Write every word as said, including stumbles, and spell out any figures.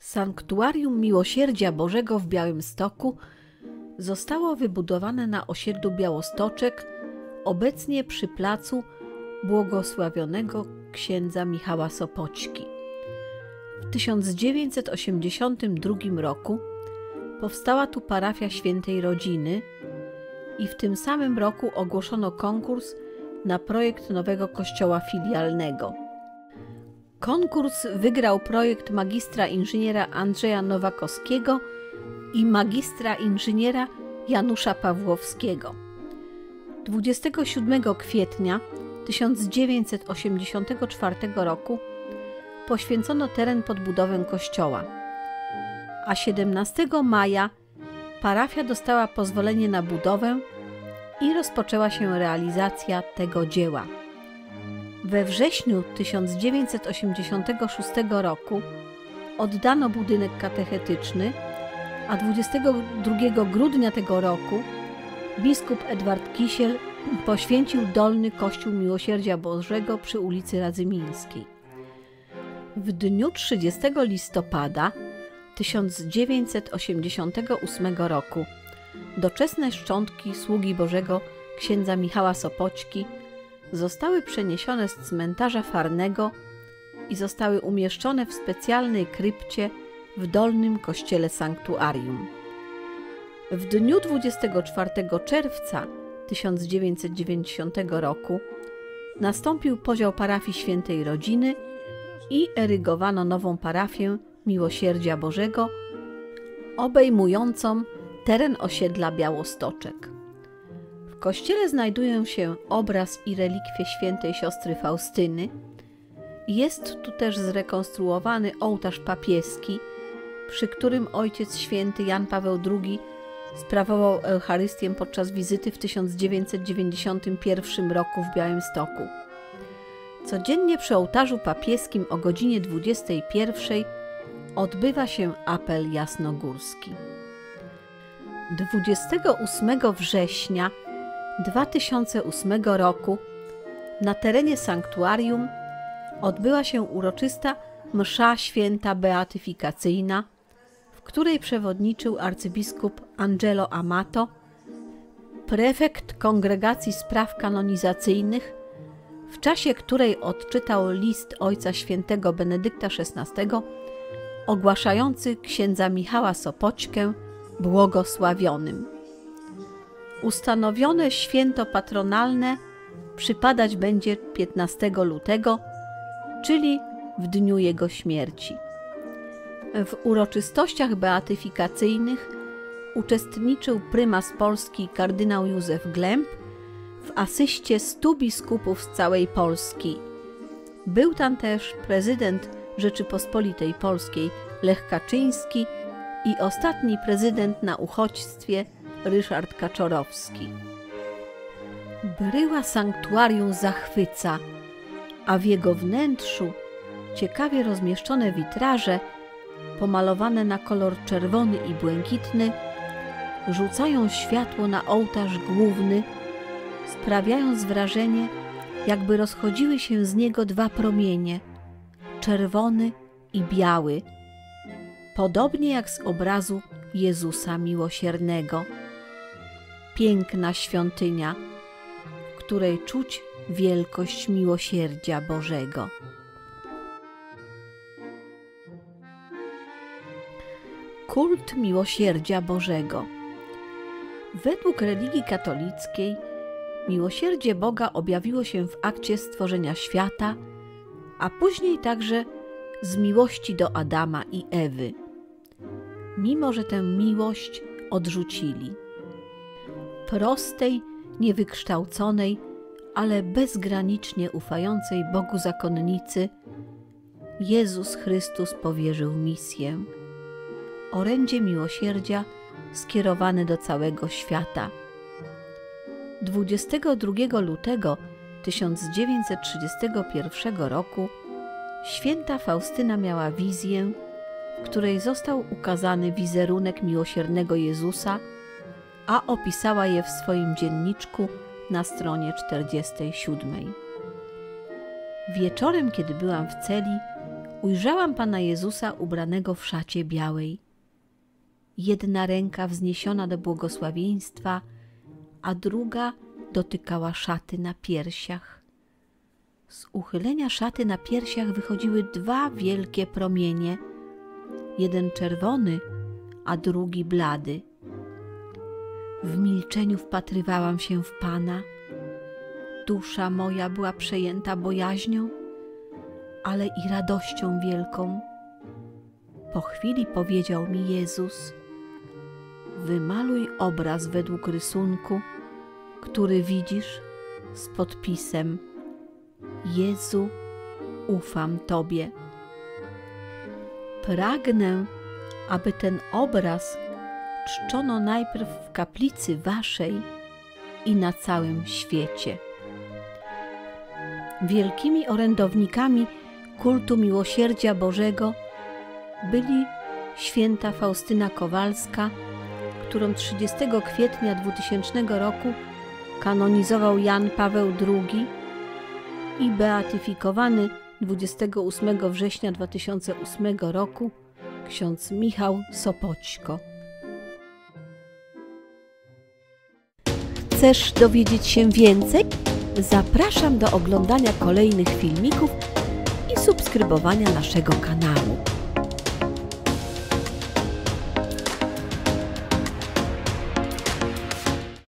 Sanktuarium Miłosierdzia Bożego w Białymstoku zostało wybudowane na osiedlu Białostoczek, obecnie przy placu błogosławionego księdza Michała Sopoćki. W tysiąc dziewięćset osiemdziesiątym drugim roku powstała tu parafia Świętej Rodziny i w tym samym roku ogłoszono konkurs na projekt nowego kościoła filialnego. Konkurs wygrał projekt magistra inżyniera Andrzeja Nowakowskiego i magistra inżyniera Janusza Pawłowskiego. dwudziestego siódmego kwietnia tysiąc dziewięćset osiemdziesiątego czwartego roku poświęcono teren pod budowę kościoła, a siedemnastego maja parafia dostała pozwolenie na budowę i rozpoczęła się realizacja tego dzieła. We wrześniu tysiąc dziewięćset osiemdziesiątego szóstego roku oddano budynek katechetyczny, a dwudziestego drugiego grudnia tego roku biskup Edward Kisiel poświęcił dolny kościół Miłosierdzia Bożego przy ulicy Radzymińskiej. W dniu trzydziestego listopada tysiąc dziewięćset osiemdziesiątego ósmego roku doczesne szczątki sługi Bożego księdza Michała Sopoćki zostały przeniesione z cmentarza Farnego i zostały umieszczone w specjalnej krypcie w dolnym kościele sanktuarium. W dniu dwudziestego czwartego czerwca tysiąc dziewięćset dziewięćdziesiątego roku nastąpił podział parafii Świętej Rodziny i erygowano nową parafię Miłosierdzia Bożego obejmującą teren osiedla Białostoczek. W kościele znajdują się obraz i relikwie świętej siostry Faustyny. Jest tu też zrekonstruowany ołtarz papieski, przy którym Ojciec Święty Jan Paweł drugi sprawował Eucharystię podczas wizyty w tysiąc dziewięćset dziewięćdziesiątym pierwszym roku w Białymstoku. Codziennie przy ołtarzu papieskim o godzinie dwudziestej pierwszej odbywa się apel jasnogórski. dwudziestego ósmego września dwa tysiące ósmego roku na terenie sanktuarium odbyła się uroczysta msza święta beatyfikacyjna, w której przewodniczył arcybiskup Angelo Amato, prefekt Kongregacji Spraw Kanonizacyjnych, w czasie której odczytał list Ojca Świętego Benedykta szesnastego ogłaszający księdza Michała Sopoćkę błogosławionym. Ustanowione święto patronalne przypadać będzie piętnastego lutego, czyli w dniu jego śmierci. W uroczystościach beatyfikacyjnych uczestniczył prymas Polski kardynał Józef Glemp w asyście stu biskupów z całej Polski. Był tam też prezydent Rzeczypospolitej Polskiej Lech Kaczyński i ostatni prezydent na uchodźstwie Ryszard Kaczorowski. Bryła sanktuarium zachwyca, a w jego wnętrzu ciekawie rozmieszczone witraże, pomalowane na kolor czerwony i błękitny, rzucają światło na ołtarz główny, sprawiając wrażenie, jakby rozchodziły się z niego dwa promienie, czerwony i biały, podobnie jak z obrazu Jezusa Miłosiernego. Piękna świątynia, w której czuć wielkość miłosierdzia Bożego. Kult miłosierdzia Bożego. Według religii katolickiej miłosierdzie Boga objawiło się w akcie stworzenia świata, a później także z miłości do Adama i Ewy, mimo że tę miłość odrzucili. Prostej, niewykształconej, ale bezgranicznie ufającej Bogu zakonnicy Jezus Chrystus powierzył misję, orędzie miłosierdzia skierowane do całego świata. dwudziestego drugiego lutego tysiąc dziewięćset trzydziestego pierwszego roku święta Faustyna miała wizję, w której został ukazany wizerunek miłosiernego Jezusa, a opisała je w swoim dzienniczku na stronie czterdziestej siódmej. Wieczorem, kiedy byłam w celi, ujrzałam Pana Jezusa ubranego w szacie białej. Jedna ręka wzniesiona do błogosławieństwa, a druga dotykała szaty na piersiach. Z uchylenia szaty na piersiach wychodziły dwa wielkie promienie, jeden czerwony, a drugi blady. W milczeniu wpatrywałam się w Pana. Dusza moja była przejęta bojaźnią, ale i radością wielką. Po chwili powiedział mi Jezus: wymaluj obraz według rysunku, który widzisz, z podpisem: Jezu, ufam Tobie. Pragnę, aby ten obraz czczono najpierw w kaplicy Waszej i na całym świecie. Wielkimi orędownikami kultu miłosierdzia Bożego byli święta Faustyna Kowalska, którą trzydziestego kwietnia dwutysięcznego roku kanonizował Jan Paweł drugi, i beatyfikowany dwudziestego ósmego września dwa tysiące ósmego roku ksiądz Michał Sopoćko. Chcesz dowiedzieć się więcej? Zapraszam do oglądania kolejnych filmików i subskrybowania naszego kanału.